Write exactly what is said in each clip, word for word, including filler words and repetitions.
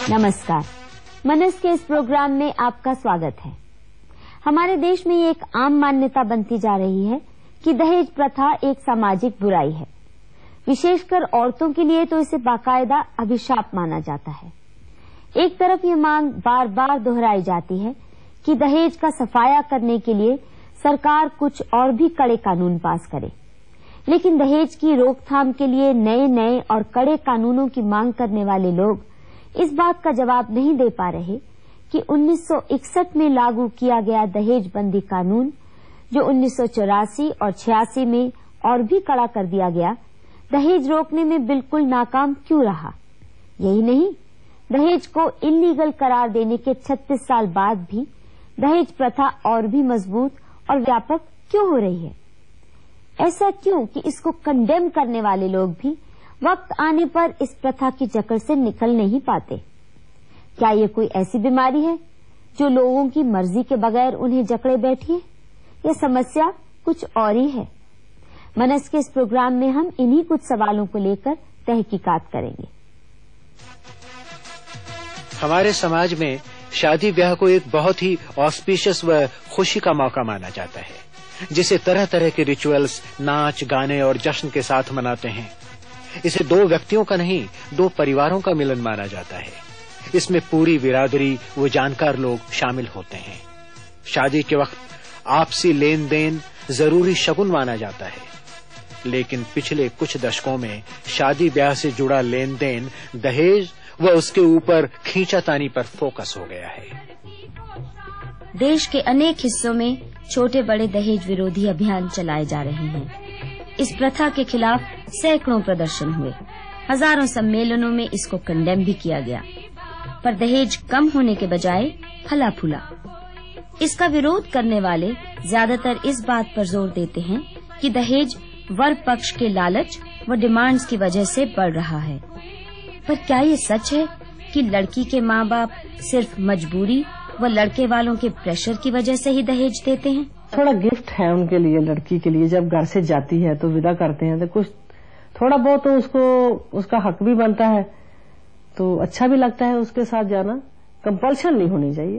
नमस्कार, मनस के इस प्रोग्राम में आपका स्वागत है। हमारे देश में ये एक आम मान्यता बनती जा रही है कि दहेज प्रथा एक सामाजिक बुराई है। विशेषकर औरतों के लिए तो इसे बाकायदा अभिशाप माना जाता है। एक तरफ ये मांग बार बार दोहराई जाती है कि दहेज का सफाया करने के लिए सरकार कुछ और भी कड़े कानून पास करे, लेकिन दहेज की रोकथाम के लिए नए नए और कड़े कानूनों की मांग करने वाले लोग इस बात का जवाब नहीं दे पा रहे कि उन्नीस सौ इकसठ में लागू किया गया दहेज बंदी कानून, जो उन्नीस सौ चौरासी और छियासी में और भी कड़ा कर दिया गया, दहेज रोकने में बिल्कुल नाकाम क्यों रहा। यही नहीं, दहेज को इल्लीगल करार देने के छत्तीस साल बाद भी दहेज प्रथा और भी मजबूत और व्यापक क्यों हो रही है। ऐसा क्यों कि इसको कंडेम करने वाले लोग भी वक्त आने पर इस प्रथा की जकड़ से निकल नहीं पाते। क्या ये कोई ऐसी बीमारी है जो लोगों की मर्जी के बगैर उन्हें जकड़े बैठी है, या समस्या कुछ और ही है। मनस के इस प्रोग्राम में हम इन्हीं कुछ सवालों को लेकर तहकीकात करेंगे। हमारे समाज में शादी ब्याह को एक बहुत ही ऑस्पिशियस व खुशी का मौका माना जाता है, जिसे तरह तरह के रिचुअल्स, नाच गाने और जश्न के साथ मनाते हैं। इसे दो व्यक्तियों का नहीं, दो परिवारों का मिलन माना जाता है। इसमें पूरी बिरादरी व जानकार लोग शामिल होते हैं। शादी के वक्त आपसी लेन देन जरूरी शगुन माना जाता है, लेकिन पिछले कुछ दशकों में शादी ब्याह से जुड़ा लेन देन दहेज व उसके ऊपर खींचातानी पर फोकस हो गया है। देश के अनेक हिस्सों में छोटे बड़े दहेज विरोधी अभियान चलाए जा रहे हैं। इस प्रथा के खिलाफ सैकड़ों प्रदर्शन हुए, हजारों सम्मेलनों में इसको कंडेम भी किया गया, पर दहेज कम होने के बजाय फला फूला। इसका विरोध करने वाले ज्यादातर इस बात पर जोर देते हैं कि दहेज वर पक्ष के लालच व डिमांड्स की वजह से बढ़ रहा है। पर क्या ये सच है कि लड़की के माँ बाप सिर्फ मजबूरी व लड़के वालों के प्रेशर की वजह से ही दहेज देते हैं? थोड़ा गिफ्ट है उनके लिए, लड़की के लिए। जब घर से जाती है तो विदा करते हैं तो कुछ थोड़ा बहुत तो उसको उसका हक भी बनता है, तो अच्छा भी लगता है उसके साथ जाना। कंपल्शन नहीं होनी चाहिए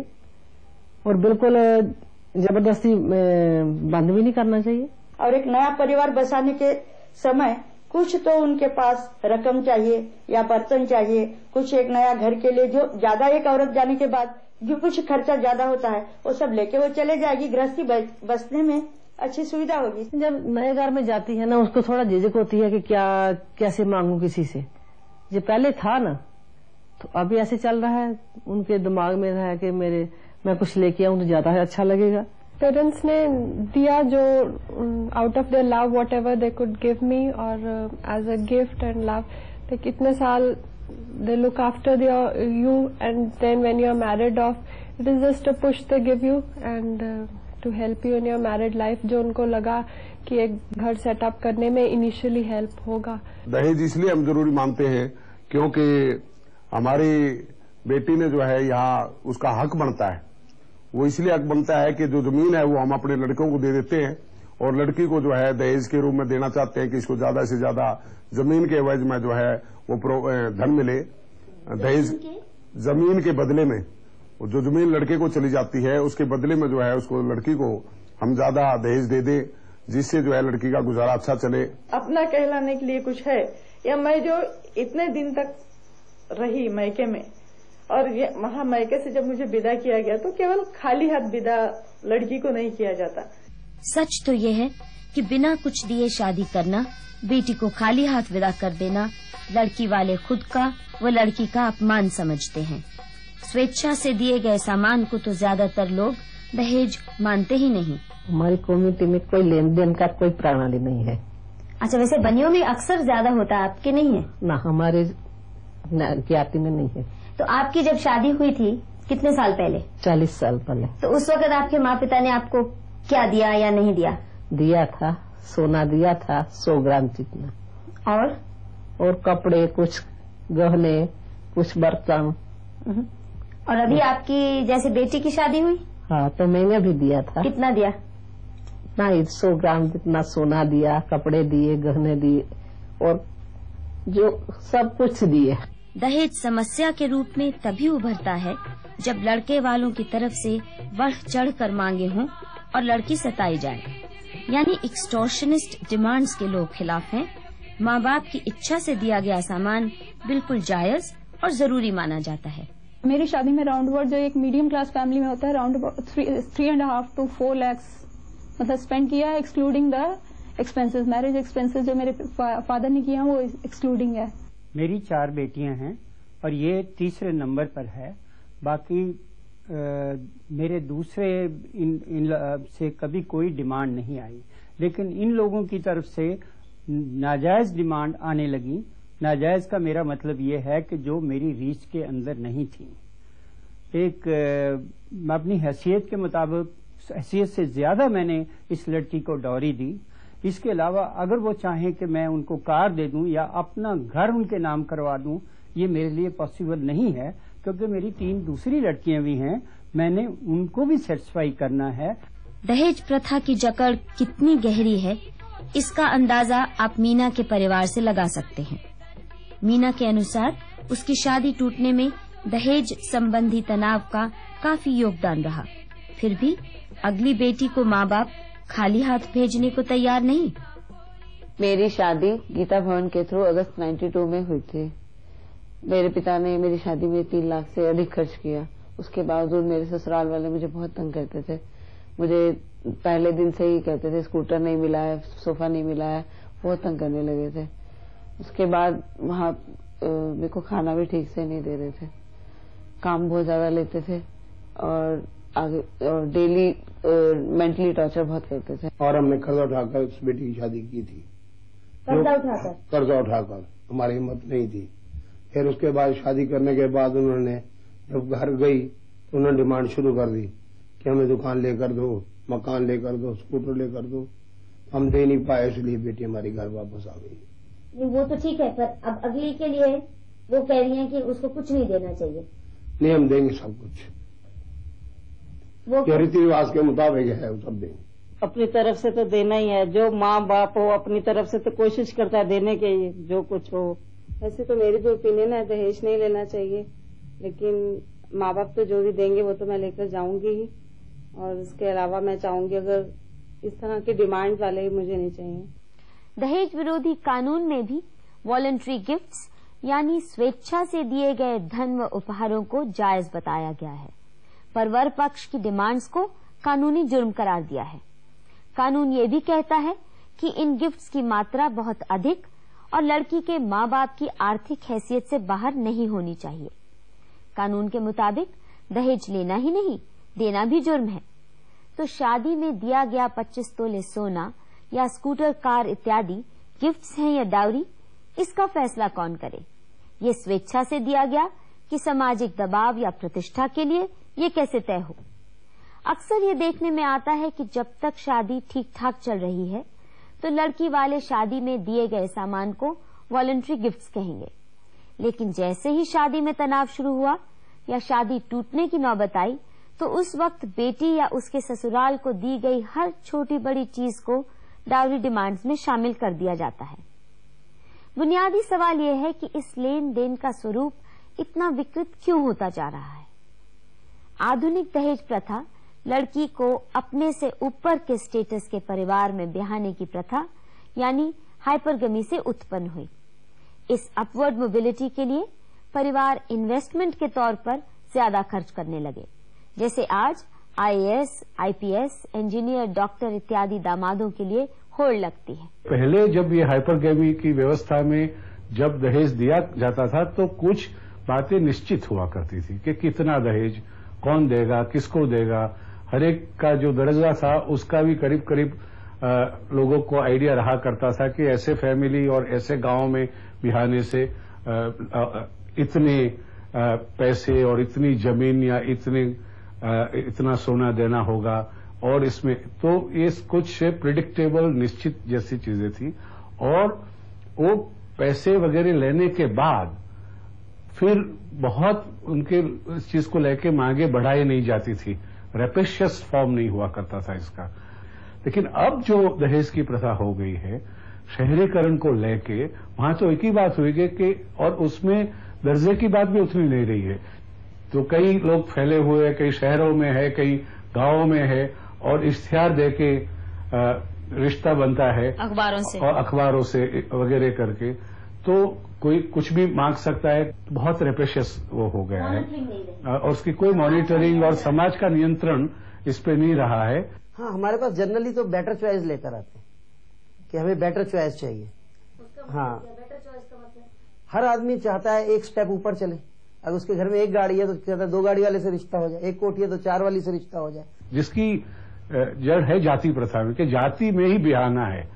और बिल्कुल जबरदस्ती बंद भी नहीं करना चाहिए। और एक नया परिवार बसाने के समय कुछ तो उनके पास रकम चाहिए या बर्तन चाहिए, कुछ एक नया घर के लिए जो ज्यादा, एक औरत जाने के बाद जो कुछ खर्चा ज्यादा होता है वो सब लेके वो चले जाएगी। गृहस्थी बसने में अच्छी सुविधा होगी। जब नए घर में जाती है ना, उसको थोड़ा झिझक होती है कि क्या कैसे मांगू किसी से। जो पहले था ना, तो अभी ऐसे चल रहा है, उनके दिमाग में रहा है कि मेरे मैं कुछ लेके आऊं तो ज्यादा अच्छा लगेगा। पेरेंट्स ने दिया जो out of their love whatever they could give me, और as a gift and love, like इतने साल they look after the, you, and then when you are married off, it is just a push they give you and uh, to help you in your married life, जो उनको लगा कि एक घर setup करने में इनिशियली हेल्प होगा। दहेज इसलिए हम जरूरी मानते हैं क्योंकि हमारी बेटी ने जो है यहाँ उसका हक बनता है। वो इसलिए हक बनता है कि जो जमीन है वो हम अपने लड़कों को दे देते हैं और लड़की को जो है दहेज के रूप में देना चाहते हैं कि इसको ज्यादा से ज्यादा जमीन के एवज में जो है वो धन मिले। दहेज जमीन के बदले में, जो जमीन लड़के को चली जाती है उसके बदले में जो है उसको लड़की को हम ज्यादा दहेज दे दें, जिससे जो है लड़की का गुजारा अच्छा चले। अपना कहलाने के लिए कुछ है, या मैं जो इतने दिन तक रही मैके में, और ये वहां मैके से जब मुझे विदा किया गया तो केवल खाली हाथ विदा लड़की को नहीं किया जाता। सच तो ये है कि बिना कुछ दिए शादी करना, बेटी को खाली हाथ विदा कर देना, लड़की वाले खुद का व लड़की का अपमान समझते हैं। स्वेच्छा से दिए गए सामान को तो ज्यादातर लोग दहेज मानते ही नहीं। हमारी कम्युनिटी में कोई लेन देन का कोई प्रणाली नहीं है। अच्छा, वैसे बनियों में अक्सर ज्यादा होता है, आपके नहीं है? ना, हमारे ज्ञाति में नहीं है। तो आपकी जब शादी हुई थी कितने साल पहले? चालीस साल पहले। तो उस वक्त आपके माँ पिता ने आपको क्या दिया या नहीं दिया? दिया था, सोना दिया था सौ ग्राम जितना, और और कपड़े, कुछ गहने, कुछ बर्तन। और अभी आपकी जैसे बेटी की शादी हुई? हाँ, तो मैंने भी दिया था। कितना दिया? नहीं, सौ ग्राम जितना सोना दिया, कपड़े दिए, गहने दिए और जो सब कुछ दिए। दहेज समस्या के रूप में तभी उभरता है जब लड़के वालों की तरफ से बढ़ चढ़ कर मांगे हों और लड़की सताई जाए, यानी एक्सटॉर्शनिस्ट डिमांड्स के लोग खिलाफ हैं। माँ बाप की इच्छा से दिया गया सामान बिल्कुल जायज और जरूरी माना जाता है। मेरी शादी में राउंड अबाउट जो एक मीडियम क्लास फैमिली में होता है round about three and half to four lakhs मतलब स्पेंड किया है, excluding the expenses, marriage expenses जो मेरे फादर ने किया वो एक्सक्लूडिंग है। मेरी चार बेटियां हैं और ये तीसरे नंबर पर है। बाकी आ, मेरे दूसरे इन, इन से कभी कोई डिमांड नहीं आई, लेकिन इन लोगों की तरफ से नाजायज डिमांड आने लगी। नाजायज का मेरा मतलब ये है कि जो मेरी रीच के अंदर नहीं थी। एक आ, अपनी हैसियत के मुताबिक हैसियत से ज्यादा मैंने इस लड़की को डॉरी दी। इसके अलावा अगर वो चाहें कि मैं उनको कार दे दूं या अपना घर उनके नाम करवा दूं, ये मेरे लिए पॉसिबल नहीं है, क्योंकि मेरी तीन दूसरी लड़कियां भी हैं, मैंने उनको भी सेटिस्फाई करना है। दहेज प्रथा की जकड़ कितनी गहरी है, इसका अंदाजा आप मीना के परिवार से लगा सकते हैं। मीना के अनुसार उसकी शादी टूटने में दहेज संबंधी तनाव का काफी योगदान रहा, फिर भी अगली बेटी को माँ बाप खाली हाथ भेजने को तैयार नहीं। मेरी शादी गीता भवन के थ्रू अगस्त बानवे में हुई थी। मेरे पिता ने मेरी शादी में तीन लाख से अधिक खर्च किया। उसके बावजूद मेरे ससुराल वाले मुझे बहुत तंग करते थे। मुझे पहले दिन से ही कहते थे स्कूटर नहीं मिला है, सोफा नहीं मिला है, बहुत तंग करने लगे थे। उसके बाद वहाँ मेरे को खाना भी ठीक से नहीं दे रहे थे, काम बहुत ज्यादा लेते थे और आगे और डेली मेंटली टॉर्चर बहुत करते थे। और हमने कर्जा उठाकर उस बेटी की शादी की थी। कर्जा उठाकर कर्जा उठाकर हमारी हिम्मत नहीं थी। फिर उसके बाद शादी करने के बाद उन्होंने जब घर गई तो उन्होंने डिमांड शुरू कर दी कि हमें दुकान लेकर दो, मकान लेकर दो, स्कूटर लेकर दो। हम दे नहीं पाए, इसलिए बेटी हमारी घर वापस आ गई। वो तो ठीक है, पर अब अगली के लिए वो कह रही है कि उसको कुछ नहीं देना चाहिए। नहीं, हम देंगे सब कुछ, वो रीति रिवाज के मुताबिक है, वो सब देंगे। अपनी तरफ से तो देना ही है, जो माँ बाप हो अपनी तरफ से तो कोशिश करता है देने के, जो कुछ हो। वैसे तो मेरी जो ओपिनियन है दहेज नहीं लेना चाहिए, लेकिन माँ बाप तो जो भी देंगे वो तो मैं लेकर जाऊंगी ही। और इसके अलावा मैं चाहूंगी अगर इस तरह के डिमांड वाले मुझे नहीं चाहिए। दहेज विरोधी कानून में भी वॉलंटरी गिफ्ट्स यानी स्वेच्छा से दिए गए धन व उपहारों को जायज बताया गया है, पर वर पक्ष की डिमांड्स को कानूनी जुर्म करार दिया है। कानून ये भी कहता है कि इन गिफ्ट्स की मात्रा बहुत अधिक और लड़की के माँ बाप की आर्थिक हैसियत से बाहर नहीं होनी चाहिए। कानून के मुताबिक दहेज लेना ही नहीं, देना भी जुर्म है। तो शादी में दिया गया पच्चीस तोले सोना या स्कूटर, कार इत्यादि गिफ्ट्स हैं या डाउरी, इसका फैसला कौन करे? ये स्वेच्छा से दिया गया कि सामाजिक दबाव या प्रतिष्ठा के लिए, ये कैसे तय हो? अक्सर ये देखने में आता है कि जब तक शादी ठीक ठाक चल रही है तो लड़की वाले शादी में दिए गए सामान को वॉलंटरी गिफ्ट्स कहेंगे, लेकिन जैसे ही शादी में तनाव शुरू हुआ या शादी टूटने की नौबत आई तो उस वक्त बेटी या उसके ससुराल को दी गई हर छोटी बड़ी चीज को डाउरी डिमांड्स में शामिल कर दिया जाता है। बुनियादी सवाल यह है कि इस लेन देन का स्वरूप इतना विकृत क्यों होता जा रहा है? आधुनिक दहेज प्रथा लड़की को अपने से ऊपर के स्टेटस के परिवार में ब्याहने की प्रथा यानी हाइपरगमी से उत्पन्न हुई। इस अपवर्ड मोबिलिटी के लिए परिवार इन्वेस्टमेंट के तौर पर ज्यादा खर्च करने लगे, जैसे आज आईएएस, आईपीएस, इंजीनियर, डॉक्टर इत्यादि दामादों के लिए होड़ लगती है। पहले जब ये हाइपरगमी की व्यवस्था में जब दहेज दिया जाता था तो कुछ बातें निश्चित हुआ करती थी कि कितना दहेज, कौन देगा, किसको देगा, हर एक का जो दर्जा था उसका भी करीब करीब आ, लोगों को आइडिया रहा करता था कि ऐसे फैमिली और ऐसे गांव में बिहाने से आ, आ, इतने आ, पैसे और इतनी जमीन या इतने आ, इतना सोना देना होगा। और इसमें तो ये कुछ प्रिडिक्टेबल निश्चित जैसी चीजें थी और वो पैसे वगैरह लेने के बाद फिर बहुत उनके इस चीज को लेके मांगे बढ़ाई नहीं जाती थी, रेपिशियस फॉर्म नहीं हुआ करता था इसका। लेकिन अब जो दहेज की प्रथा हो गई है शहरीकरण को लेके, वहां तो एक ही बात हुई कि और उसमें दर्जे की बात भी उतनी नहीं रही है। तो कई लोग फैले हुए, कई शहरों में है, कई गांवों में है, और इश्तिहार देके रिश्ता बनता है अखबारों से और अखबारों से वगैरह करके, तो कोई कुछ भी मांग सकता है। बहुत रेप्रेशियस वो हो गया है और उसकी कोई मॉनिटरिंग और समाज का नियंत्रण इस पे नहीं रहा है। हाँ, हमारे पास जनरली तो बेटर चॉइस लेकर आते हैं कि हमें बेटर चॉइस चाहिए। हाँ, हर आदमी चाहता है एक स्टेप ऊपर चले। अगर उसके घर में एक गाड़ी है तो चाहता है दो गाड़ी वाले से रिश्ता हो जाए, एक कोठी है तो चार वाली से रिश्ता हो जाए। जिसकी जड़ है जाति प्रथा में, कि जाति में ही बिहाना है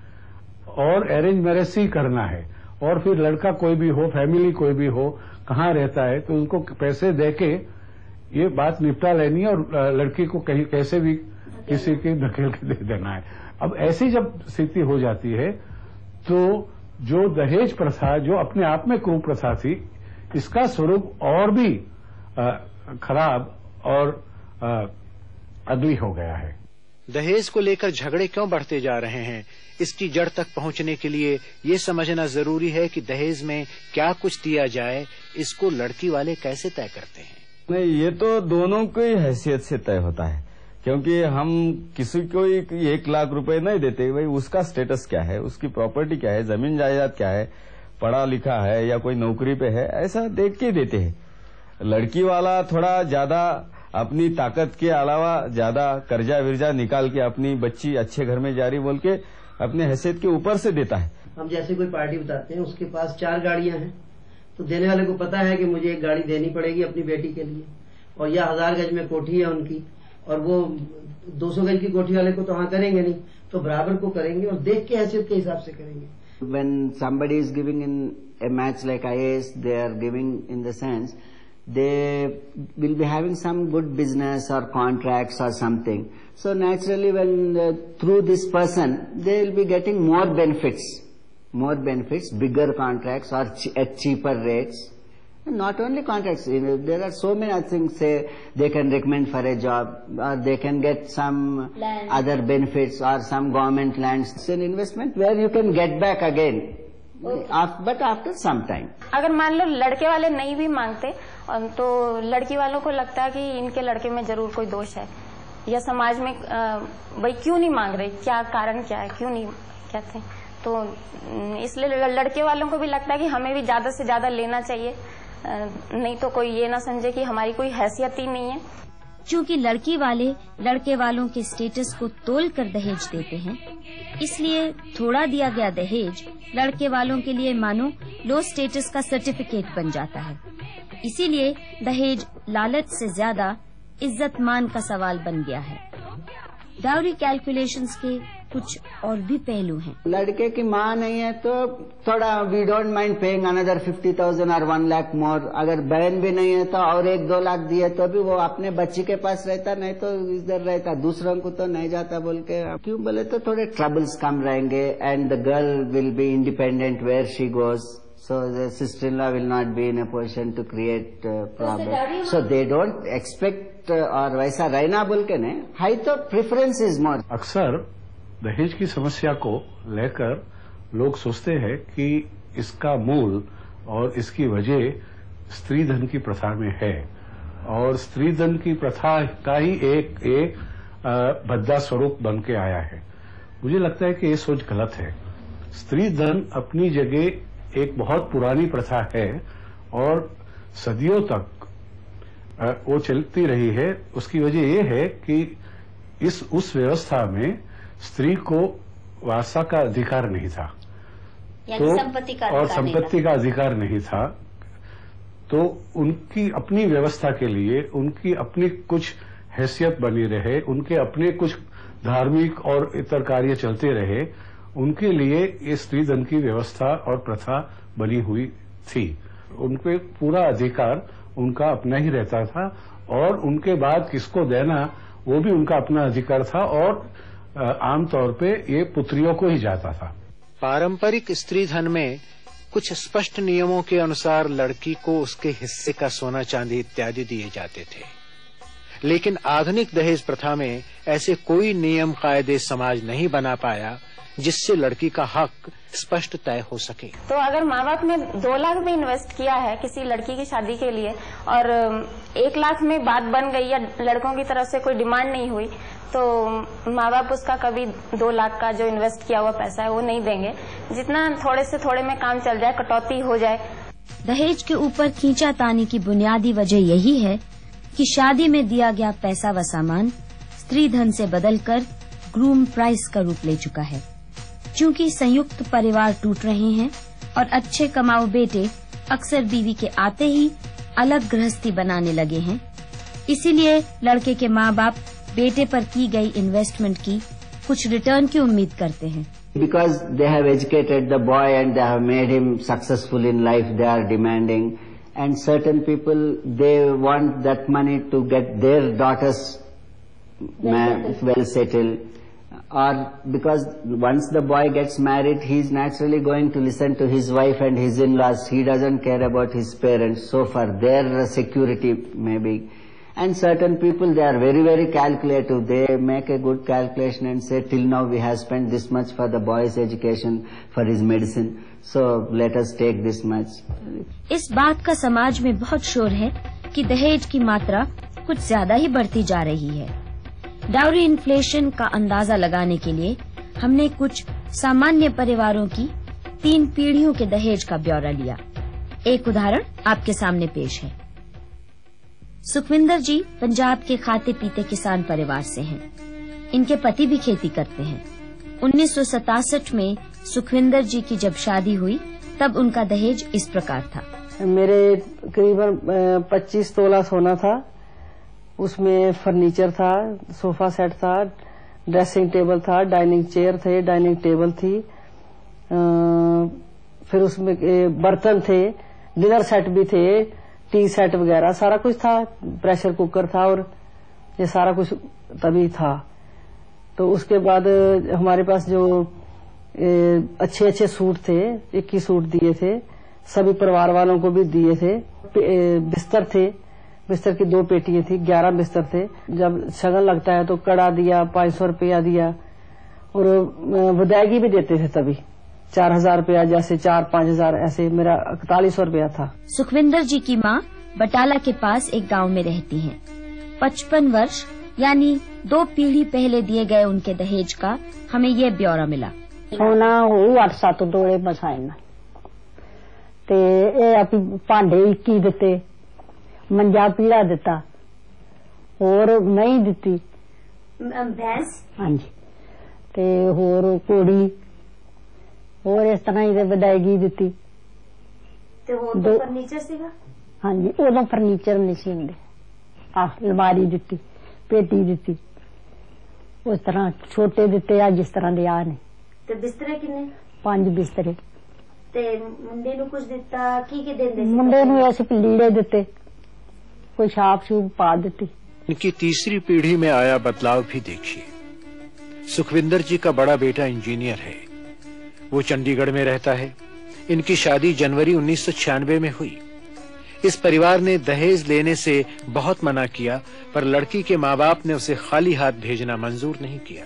और अरेंज मैरिज ही करना है, और फिर लड़का कोई भी हो, फैमिली कोई भी हो, कहाँ रहता है तो उनको पैसे देके ये बात निपटा लेनी है और लड़की को कहीं कैसे भी किसी के धकेल के दे देना है। अब ऐसी जब स्थिति हो जाती है तो जो दहेज प्रथा, जो अपने आप में कुप्रथा थी, इसका स्वरूप और भी आ, खराब और आ, अगली हो गया है। दहेज को लेकर झगड़े क्यों बढ़ते जा रहे हैं, इसकी जड़ तक पहुंचने के लिए ये समझना जरूरी है कि दहेज में क्या कुछ दिया जाए, इसको लड़की वाले कैसे तय करते हैं। नहीं, ये तो दोनों की हैसियत से तय होता है, क्योंकि हम किसी को एक लाख रुपए नहीं देते। भाई उसका स्टेटस क्या है, उसकी प्रॉपर्टी क्या है, जमीन जायदाद क्या है, पढ़ा लिखा है या कोई नौकरी पे है, ऐसा देख के देते हैं। लड़की वाला थोड़ा ज्यादा अपनी ताकत के अलावा ज्यादा कर्जा विर्जा निकाल के अपनी बच्ची अच्छे घर में जा रही बोल के अपने हैसियत के ऊपर से देता है। हम जैसे कोई पार्टी बताते हैं, उसके पास चार गाड़ियां हैं, तो देने वाले को पता है कि मुझे एक गाड़ी देनी पड़ेगी अपनी बेटी के लिए, और यह हजार गज में कोठी है उनकी, और वो दो सौ गज की कोठी वाले को तो हाँ करेंगे नहीं, तो बराबर को करेंगे और देख के हैसियत के हिसाब से करेंगे। When somebody is giving in a match like I A S, they are giving in the sense they will be having some good business or contracts or something. So naturally, when uh, through this person, they will be getting more benefits, more benefits, bigger contracts or ch at cheaper rates. And not only contracts, you know, there are so many things. Say they can recommend for a job, or they can get some land, other benefits, or some government lands. It's an investment where you can get back again. Okay. But after some time. अगर मान लो लड़के वाले नहीं भी मांगते तो लड़की वालों को लगता है कि इनके लड़के में जरूर कोई दोष है, या समाज में भाई क्यों नहीं मांग रहे, क्या कारण क्या है, क्यों नहीं कहते, तो इसलिए लड़के वालों को भी लगता है कि हमें भी ज्यादा से ज्यादा लेना चाहिए, नहीं तो कोई ये ना समझे कि हमारी कोई हैसियत ही नहीं है। चूँकि लड़की वाले लड़के वालों के स्टेटस को तोल कर दहेज देते हैं, इसलिए थोड़ा दिया गया दहेज लड़के वालों के लिए मानो लो स्टेटस का सर्टिफिकेट बन जाता है। इसीलिए दहेज लालच से ज्यादा इज्जत मान का सवाल बन गया है। डाउरी कैलकुलेशंस के कुछ और भी पहलू हैं। लड़के की माँ नहीं है तो थोड़ा we don't mind paying another fifty thousand और वन लाख मोर। अगर बहन भी नहीं है तो और एक दो लाख दिए तो भी वो अपने बच्ची के पास रहता, नहीं तो इधर रहता, दूसरों को तो नहीं जाता बोल के। क्यों बोले तो थोड़े ट्रबल्स कम रहेंगे and the girl will be independent where she goes, so the sister-in-law will not be in a position to create uh, problem. So they don't expect uh, और वैसा रहना बोल के नहीं, हाई तो प्रेफरेंस इज मोर। अक्सर दहेज की समस्या को लेकर लोग सोचते हैं कि इसका मूल और इसकी वजह स्त्री धन की प्रथा में है, और स्त्री धन की प्रथा का ही एक एक भद्दा स्वरूप बन के आया है। मुझे लगता है कि ये सोच गलत है। स्त्री धन अपनी जगह एक बहुत पुरानी प्रथा है और सदियों तक वो चलती रही है। उसकी वजह ये है कि इस उस व्यवस्था में स्त्री को वारसा का अधिकार नहीं था, तो संपत्ति का और संपत्ति का अधिकार नहीं था, तो उनकी अपनी व्यवस्था के लिए उनकी अपनी कुछ हैसियत बनी रहे, उनके अपने कुछ धार्मिक और इतर कार्य चलते रहे, उनके लिए ये स्त्री धन की व्यवस्था और प्रथा बनी हुई थी। उनपे पूरा अधिकार उनका अपना ही रहता था और उनके बाद किसको देना वो भी उनका अपना अधिकार था, और आमतौर पे ये पुत्रियों को ही जाता था। पारंपरिक स्त्री धन में कुछ स्पष्ट नियमों के अनुसार लड़की को उसके हिस्से का सोना चांदी इत्यादि दिए जाते थे, लेकिन आधुनिक दहेज प्रथा में ऐसे कोई नियम कायदे समाज नहीं बना पाया जिससे लड़की का हक स्पष्ट तय हो सके। तो अगर माँ बाप ने दो लाख भी इन्वेस्ट किया है किसी लड़की की शादी के लिए और एक लाख में बात बन गई या लड़कों की तरफ से कोई डिमांड नहीं हुई, तो माँ बाप उसका कभी दो लाख का जो इन्वेस्ट किया हुआ पैसा है वो नहीं देंगे। जितना थोड़े से थोड़े में काम चल जाए, कटौती हो जाए। दहेज के ऊपर खींचातानी की बुनियादी वजह यही है कि शादी में दिया गया पैसा व सामान स्त्री धन से बदलकर ग्रूम प्राइस का रूप ले चुका है। क्योंकि संयुक्त परिवार टूट रहे हैं और अच्छे कमाऊ बेटे अक्सर बीवी के आते ही अलग गृहस्थी बनाने लगे हैं, इसीलिए लड़के के माँ बाप बेटे पर की गई इन्वेस्टमेंट की कुछ रिटर्न की उम्मीद करते हैं। Because they have educated the boy and they have made him successful in life, they are demanding, and certain people, they want that money to get their daughters well settled, or because once the boy gets married, he is naturally going to listen to his wife and his in-laws. He doesn't care about his parents, so for their security maybe. And certain people, they are very, very calculative. They make a good calculation and say, till now we have spent this much for the boy's education, for his medicine, so let us take this much. इस बात का समाज में बहुत शोर है कि दहेज की मात्रा कुछ ज्यादा ही बढ़ती जा रही है। डाउरी इन्फ्लेशन का अंदाजा लगाने के लिए हमने कुछ सामान्य परिवारों की तीन पीढ़ियों के दहेज का ब्यौरा लिया। एक उदाहरण आपके सामने पेश है। सुखविंदर जी पंजाब के खाते पीते किसान परिवार से हैं। इनके पति भी खेती करते हैं। उन्नीस सौ सतासठ में सुखविंदर जी की जब शादी हुई तब उनका दहेज इस प्रकार था। मेरे करीबन पच्चीस तोला सोना था, उसमें फर्नीचर था, सोफा सेट था, ड्रेसिंग टेबल था, डाइनिंग चेयर थे, डाइनिंग टेबल थी, फिर उसमें बर्तन थे, डिनर सेट भी थे, टी सेट वगैरह सारा कुछ था, प्रेशर कुकर था और ये सारा कुछ तभी था। तो उसके बाद हमारे पास जो अच्छे अच्छे सूट थे, इक्कीस सूट दिए थे, सभी परिवार वालों को भी दिए थे। बिस्तर थे, बिस्तर की दो पेटियां थी, ग्यारह बिस्तर थे। जब शगन लगता है तो कड़ा दिया, पाँच सौ रुपया दिया और विदायगी भी देते थे तभी चार हजार रुपया, जैसे चार पाँच हजार ऐसे मेरा इकतालीस सौ रुपया था। सुखविंदर जी की माँ बटाला के पास एक गांव में रहती हैं। पचपन वर्ष यानी दो पीढ़ी पहले दिए गए उनके दहेज का हमें ये ब्यौरा मिला। सोना हो अठ सत्त तोले बसाए ना ते ए आप भांडे इक्की दिते, मंजा पीला दिता और मही दिती, भैंस हाँ जी, ते होर कोड़ी और इस तरह ही विदायगी दिती। ते होर दो फर्नीचर सीगा? हाँ जी, उदों फर्नीचर नहीं सी हुंदे। आ अलमारी दिती, पेटी दिती, उस तरह छोटे दिते आ जिस तरह दे आ ने। ते बिस्तरे किन्ने? पांच बिस्तरे। ते मुंडे नूं कुछ दिता? की की देंदे सी? मुंडे नूं ऐसे लीड़े दिते, कोई छाप छूप पा देती। इनकी तीसरी पीढ़ी में आया बदलाव भी देखिए। सुखविंदर जी का बड़ा बेटा इंजीनियर है, वो चंडीगढ़ में रहता है। इनकी शादी जनवरी उन्नीस सौ छियानवे में हुई। इस परिवार ने दहेज लेने से बहुत मना किया, पर लड़की के माँ बाप ने उसे खाली हाथ भेजना मंजूर नहीं किया।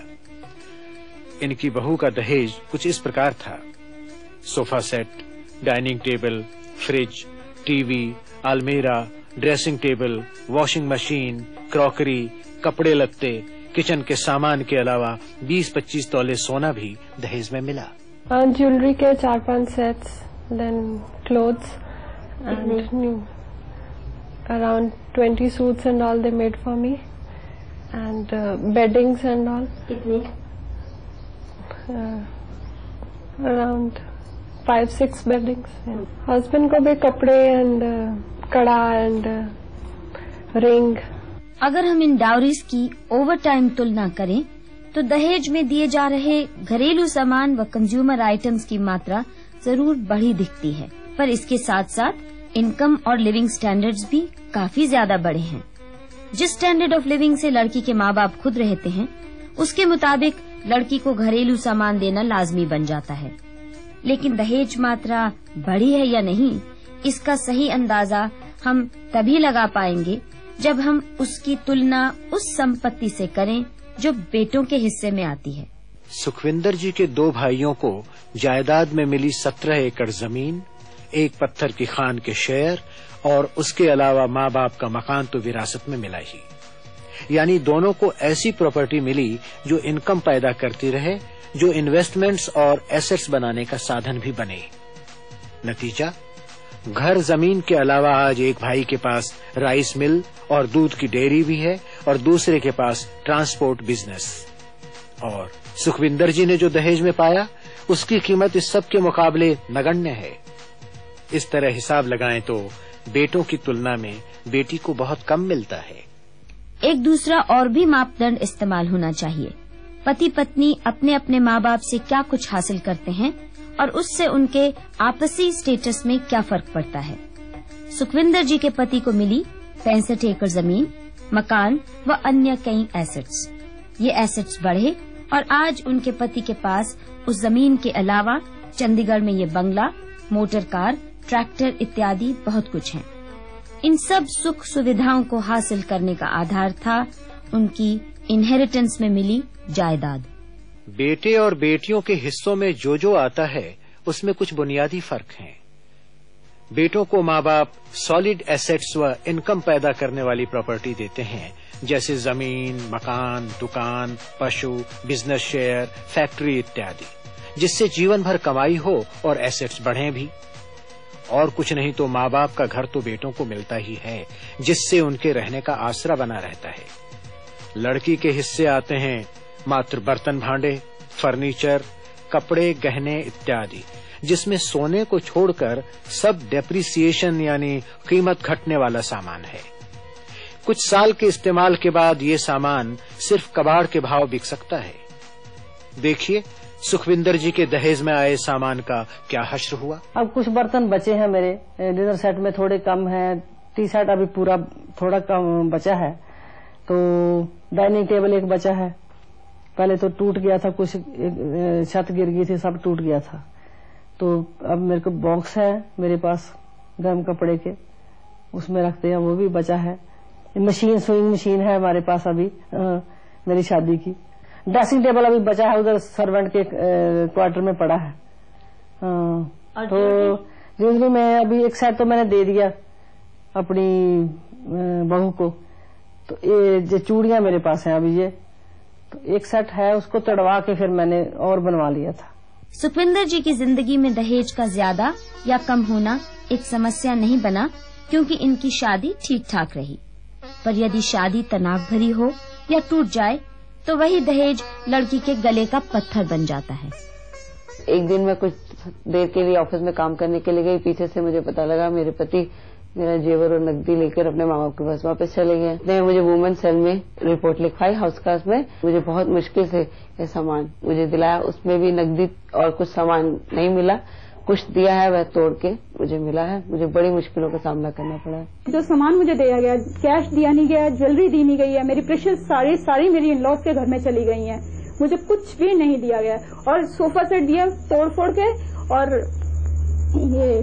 इनकी बहू का दहेज कुछ इस प्रकार था: sofa set, dining table, fridge, TV, अलमीरा, dressing table, washing machine, crockery, कपड़े लत्ते, किचन के सामान के अलावा बीस पच्चीस तोले सोना भी दहेज में मिला। ज्वेलरी के चार पांच sets, then clothes and new around twenty suits and all they made for me and beddings and all. कितने? Around five six beddings. Husband को भी कपड़े एंड कड़ा एंड रिंग। अगर हम इन डाउरीज की ओवर टाइम तुलना करें तो दहेज में दिए जा रहे घरेलू सामान व कंज्यूमर आइटम्स की मात्रा जरूर बढ़ी दिखती है, पर इसके साथ साथ इनकम और लिविंग स्टैंडर्ड्स भी काफी ज्यादा बढ़े हैं। जिस स्टैंडर्ड ऑफ लिविंग से लड़की के माँ बाप खुद रहते हैं, उसके मुताबिक लड़की को घरेलू सामान देना लाजमी बन जाता है। लेकिन दहेज मात्रा बढ़ी है या नहीं, इसका सही अंदाजा हम तभी लगा पाएंगे जब हम उसकी तुलना उस संपत्ति से करें जो बेटों के हिस्से में आती है। सुखविंदर जी के दो भाइयों को जायदाद में मिली सत्रह एकड़ जमीन, एक पत्थर की खान के शेयर और उसके अलावा माँ बाप का मकान तो विरासत में मिला ही। यानी दोनों को ऐसी प्रॉपर्टी मिली जो इनकम पैदा करती रहे, जो इन्वेस्टमेंट्स और एसेट्स बनाने का साधन भी बने। नतीजा, घर जमीन के अलावा आज एक भाई के पास राइस मिल और दूध की डेयरी भी है और दूसरे के पास ट्रांसपोर्ट बिजनेस। और सुखविंदर जी ने जो दहेज में पाया उसकी कीमत इस सब के मुकाबले नगण्य है। इस तरह हिसाब लगाएं तो बेटों की तुलना में बेटी को बहुत कम मिलता है। एक दूसरा और भी मापदंड इस्तेमाल होना चाहिए। पति पत्नी अपने अपने माँ बाप से क्या कुछ हासिल करते हैं और उससे उनके आपसी स्टेटस में क्या फर्क पड़ता है। सुखविंदर जी के पति को मिली पैंसठ एकड़ जमीन, मकान व अन्य कई एसेट्स। ये एसेट्स बढ़े और आज उनके पति के पास उस जमीन के अलावा चंडीगढ़ में ये बंगला, मोटर कार, ट्रैक्टर इत्यादि बहुत कुछ है। इन सब सुख सुविधाओं को हासिल करने का आधार था उनकी इनहेरिटेंस में मिली जायदाद। बेटे और बेटियों के हिस्सों में जो जो आता है उसमें कुछ बुनियादी फर्क हैं। बेटों को माँ बाप सॉलिड एसेट्स व इनकम पैदा करने वाली प्रॉपर्टी देते हैं, जैसे जमीन, मकान, दुकान, पशु, बिजनेस शेयर, फैक्ट्री इत्यादि, जिससे जीवन भर कमाई हो और एसेट्स बढ़ें भी। और कुछ नहीं तो माँ बाप का घर तो बेटों को मिलता ही है, जिससे उनके रहने का आसरा बना रहता है। लड़की के हिस्से आते हैं मात्र बर्तन भांडे, फर्नीचर, कपड़े, गहने इत्यादि, जिसमें सोने को छोड़कर सब डेप्रिसिएशन यानी कीमत घटने वाला सामान है। कुछ साल के इस्तेमाल के बाद ये सामान सिर्फ कबाड़ के भाव बिक सकता है। देखिए सुखविंदर जी के दहेज में आए सामान का क्या हश्र हुआ। अब कुछ बर्तन बचे हैं मेरे डिनर सेट में, थोड़े कम है। टी शर्ट अभी पूरा थोड़ा कम बचा है। तो डाइनिंग टेबल एक बचा है, पहले तो टूट गया था, कुछ छत गिर गई थी, सब टूट गया था। तो अब मेरे को बॉक्स है मेरे पास गर्म कपड़े के, उसमें रखते हैं, वो भी बचा है। मशीन, स्विंग मशीन है हमारे पास अभी आ, मेरी शादी की। ड्रेसिंग टेबल अभी बचा है, उधर सर्वेंट के क्वार्टर में पड़ा है। आ, तो ज्वेलरी में अभी एक सेट तो मैंने दे दिया अपनी बहू को। तो ये जो चूड़ियां मेरे पास हैं अभी, ये तो एक सेट है, उसको तड़वा के फिर मैंने और बनवा लिया था। सुखविंदर जी की जिंदगी में दहेज का ज्यादा या कम होना एक समस्या नहीं बना, क्योंकि इनकी शादी ठीक ठाक रही। पर यदि शादी तनाव भरी हो या टूट जाए तो वही दहेज लड़की के गले का पत्थर बन जाता है। एक दिन मैं कुछ देर के लिए ऑफिस में काम करने के लिए गई, पीछे से मुझे पता लगा मेरे पति मेरा जेवर और नकदी लेकर अपने माँ बाप के पास वापस चले गए। ने मुझे वुमेन सेल में रिपोर्ट लिखवाई हाउस कास्ट में। मुझे बहुत मुश्किल से ये सामान मुझे दिलाया, उसमें भी नकदी और कुछ सामान नहीं मिला। कुछ दिया है वह तोड़ के मुझे मिला है। मुझे बड़ी मुश्किलों का सामना करना पड़ा है। जो सामान मुझे दिया गया, कैश दिया नहीं गया, ज्वेलरी दी नहीं गई है, मेरी प्रेशियस सारी सारी मेरी इन लॉज के घर में चली गई हैं। मुझे कुछ भी नहीं दिया गया। और सोफा सेट दिया तोड़ फोड़ के, और ये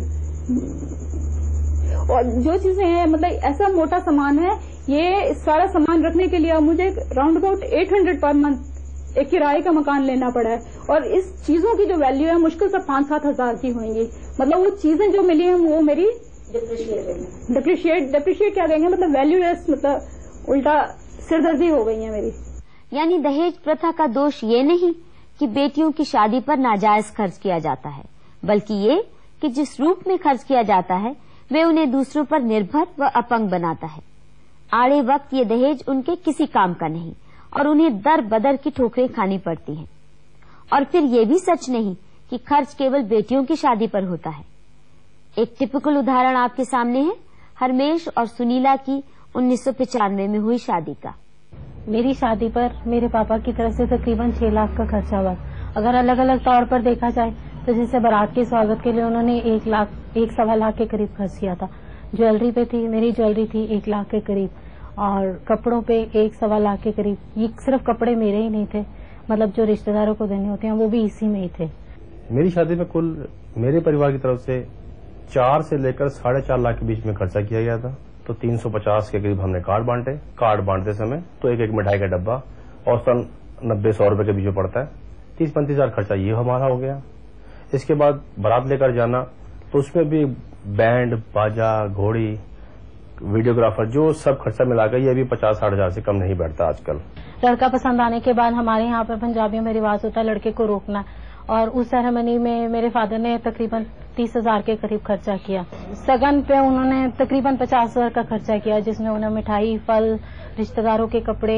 और जो चीजें हैं, मतलब ऐसा मोटा सामान है, ये सारा सामान रखने के लिए मुझे round about eight hundred per month एक किराए का मकान लेना पड़ा है। और इस चीजों की जो वैल्यू है मुश्किल से पांच सात हजार की होंगी। मतलब वो चीजें जो मिली हैं वो मेरी डिप्रिशिएट डिप्रिशिएट क्या कहेंगे, मतलब वैल्यूलेस, मतलब उल्टा सिरदर्दी हो गई है मेरी। यानी दहेज प्रथा का दोष ये नहीं कि बेटियों की शादी पर नाजायज खर्च किया जाता है, बल्कि ये कि जिस रूप में खर्च किया जाता है वे उन्हें दूसरों पर निर्भर व अपंग बनाता है। आड़े वक्त ये दहेज उनके किसी काम का नहीं और उन्हें दर बदर की ठोकरें खानी पड़ती हैं। और फिर ये भी सच नहीं कि खर्च केवल बेटियों की शादी पर होता है। एक टिपिकल उदाहरण आपके सामने है हरमेश और सुनीला की उन्नीस सौ पचानवे में हुई शादी का। मेरी शादी पर मेरे पापा की तरफ से तकरीबन छह लाख का खर्चा हुआ। अगर अलग अलग तौर पर देखा जाए तो जैसे बारात के स्वागत के लिए उन्होंने एक लाख एक सवा लाख के करीब खर्च किया था। ज्वेलरी पे थी, मेरी ज्वेलरी थी एक लाख के करीब, और कपड़ों पे एक सवा लाख के करीब। ये सिर्फ कपड़े मेरे ही नहीं थे, मतलब जो रिश्तेदारों को देने होते हैं वो भी इसी में ही थे। मेरी शादी में कुल मेरे परिवार की तरफ से चार से लेकर साढ़े चार लाख के बीच में खर्चा किया गया था। तो तीन सौ पचास के करीब हमने कार्ड बांटे। कार्ड बांटते समय तो एक एक मिठाई का डब्बा और सन नब्बे सौ रुपए के बीच में पड़ता है। तीस पैंतीस हजार खर्चा ये हमारा हो गया। इसके बाद बारात लेकर जाना, तो उसमें भी बैंड बाजा घोड़ी वीडियोग्राफर जो सब खर्चा मिलाकर ये भी पचास साठ हजार से कम नहीं बैठता आजकल। लड़का पसंद आने के बाद हमारे यहाँ पर पंजाबियों में रिवाज होता है लड़के को रोकना, और उस सेरेमनी में मेरे फादर ने तकरीबन तीस हजार के करीब खर्चा किया। सगन पे उन्होंने तकरीबन पचास हजार का खर्चा किया, जिसमें उन्हें मिठाई, फल, रिश्तेदारों के कपड़े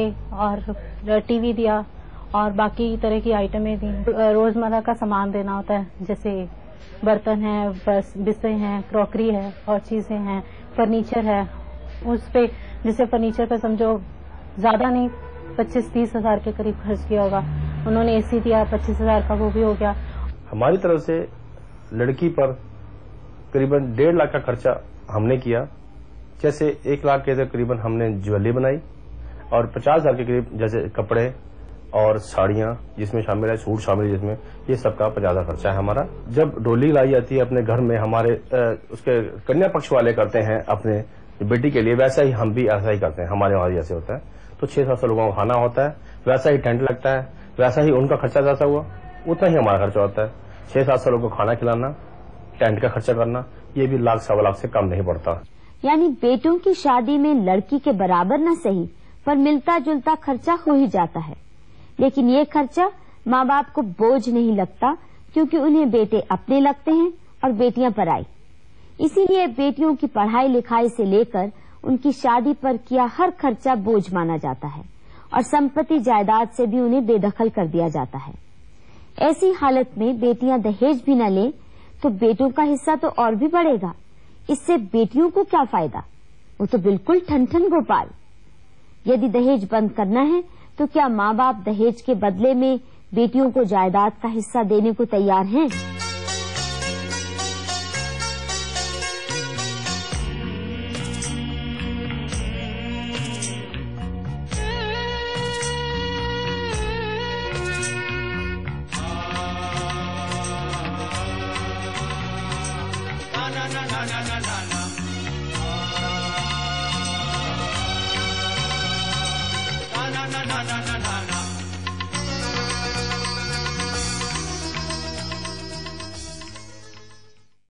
और टीवी दिया और बाकी तरह की आइटमें दी। रोजमर्रा का सामान देना होता है, जैसे बर्तन है, बस बिस्से हैं, क्रॉकरी है और चीजें हैं, फर्नीचर है। उस पे जैसे फर्नीचर पे समझो ज्यादा नहीं पच्चीस तीस हजार के करीब खर्च किया होगा। उन्होंने एसी दिया पच्चीस हजार का, वो भी हो गया। हमारी तरफ से लड़की पर करीबन डेढ़ लाख का खर्चा हमने किया। जैसे एक लाख के करीबन हमने ज्वेलरी बनाई और पचास हजार के करीब जैसे कपड़े और साड़ियां जिसमें शामिल है, सूट शामिल है जिसमें, ये सबका पचास हजार खर्चा है हमारा। जब डोली लाई जाती है अपने घर में, हमारे उसके कन्या पक्ष वाले करते हैं अपने बेटी के लिए, वैसा ही हम भी ऐसा ही करते हैं। हमारे वहां जैसे होता है तो छह सात सौ लोगों का खाना होता है, वैसा ही टेंट लगता है, वैसा ही उनका खर्चा जैसा हुआ उतना ही हमारा खर्चा होता है। छह सात सौ लोगों को खाना खिलाना, टेंट का खर्चा करना, ये भी लाख सवा लाख से कम नहीं पड़ता। यानी बेटों की शादी में लड़की के बराबर न सही पर मिलता जुलता खर्चा हो ही जाता है। लेकिन ये खर्चा माँ बाप को बोझ नहीं लगता, क्योंकि उन्हें बेटे अपने लगते हैं और बेटियां पराई। इसीलिए बेटियों की पढ़ाई लिखाई से लेकर उनकी शादी पर किया हर खर्चा बोझ माना जाता है और संपत्ति जायदाद से भी उन्हें बेदखल कर दिया जाता है। ऐसी हालत में बेटियां दहेज भी न लें तो बेटों का हिस्सा तो और भी बढ़ेगा। इससे बेटियों को क्या फायदा, वो तो बिल्कुल ठन ठन गोपाल। यदि दहेज बंद करना है तो क्या माँ बाप दहेज के बदले में बेटियों को जायदाद का हिस्सा देने को तैयार हैं? na na na